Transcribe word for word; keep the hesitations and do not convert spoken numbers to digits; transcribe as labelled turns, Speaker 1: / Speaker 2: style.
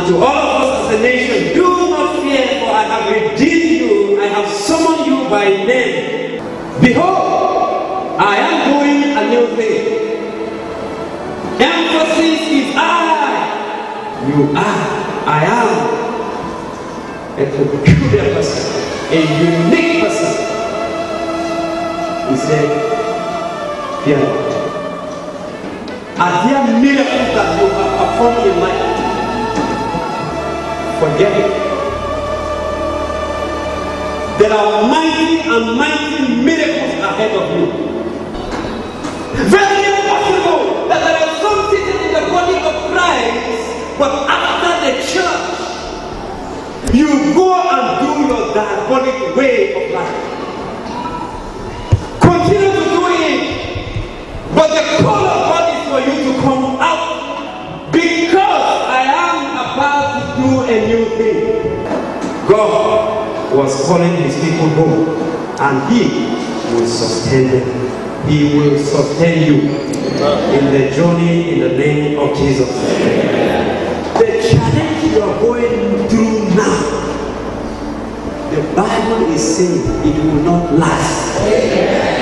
Speaker 1: And to all of us as a nation, do not fear, for I have redeemed you, I have summoned you by name. Behold, I am doing a new thing. Emphasis is I. You are, I am. A peculiar person, a unique person. He said, fear not. Are there miracles that you have performed in life? Forget it. There are mighty and mighty miracles ahead of you. Very possible that there are some sitting in the body of Christ, but after the church, you go and do your diabolic way of life. Continue to do it, but the call of God is for you to come out, because I am about to do a new thing. God was calling his people home, and he will sustain them. He will sustain you in the journey in the name of Jesus. The challenge you are going through now, the Bible is saying it will not last.